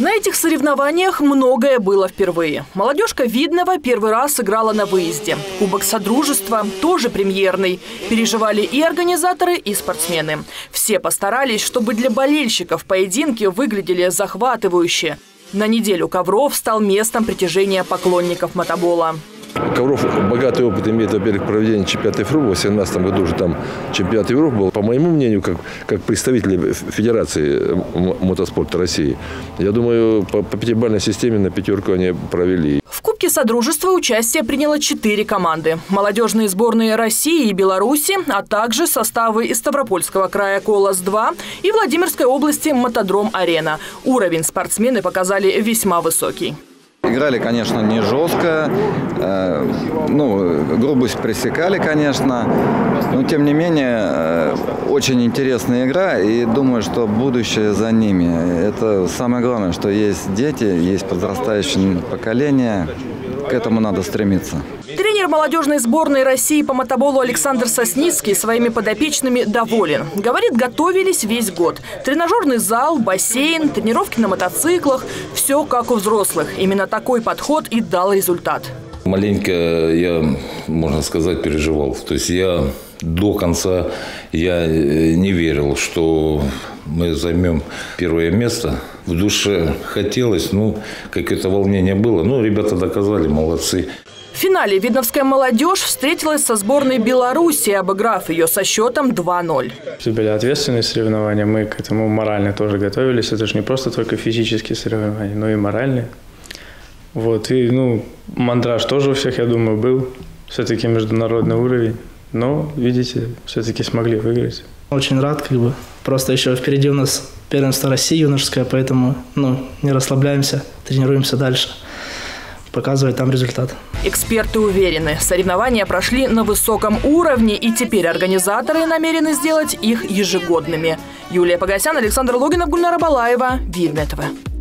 На этих соревнованиях многое было впервые. Молодежка Видного первый раз играла на выезде. Кубок Содружества тоже премьерный. Переживали и организаторы, и спортсмены. Все постарались, чтобы для болельщиков поединки выглядели захватывающе. На неделю Ковров стал местом притяжения поклонников мотобола. Ковров богатый опыт имеет, во-первых, проведение чемпионата Европы. В 2017 году уже там чемпионат Европы был. По моему мнению, как представитель Федерации мотоспорта России, я думаю, по пятибалльной системе на пятерку они провели. В Кубке Содружества участие приняло 4 команды. Молодежные сборные России и Беларуси, а также составы из Ставропольского края «Колос-2» и Владимирской области «Мотодром-Арена». Уровень спортсмены показали весьма высокий. Играли, конечно, не жестко, грубость пресекали, конечно, но тем не менее очень интересная игра, и думаю, что будущее за ними. Это самое главное, что есть дети, есть подрастающее поколение, к этому надо стремиться. Тренер молодежной сборной России по мотоболу Александр Сосницкий своими подопечными доволен. Говорит, готовились весь год. Тренажерный зал, бассейн, тренировки на мотоциклах – все как у взрослых. Именно такой подход и дал результат. Маленько я, можно сказать, переживал. То есть я до конца не верил, что мы займем первое место. В душе хотелось, какое-то волнение было. Ребята доказали, молодцы. В финале видновская молодежь встретилась со сборной Беларуси, обыграв ее со счетом 2-0. Это были ответственные соревнования, мы к этому морально тоже готовились. Это же не просто только физические соревнования, но и моральные. Мандраж тоже у всех, я думаю, был. Все-таки международный уровень. Но, видите, все-таки смогли выиграть. Очень рад, Просто еще впереди у нас первенство России юношеское, поэтому, не расслабляемся, тренируемся дальше. Показывать там результат. Эксперты уверены, соревнования прошли на высоком уровне, и теперь организаторы намерены сделать их ежегодными. Юлия Погосян, Александр Логинов, Гульнара Балаева, Видное ТВ.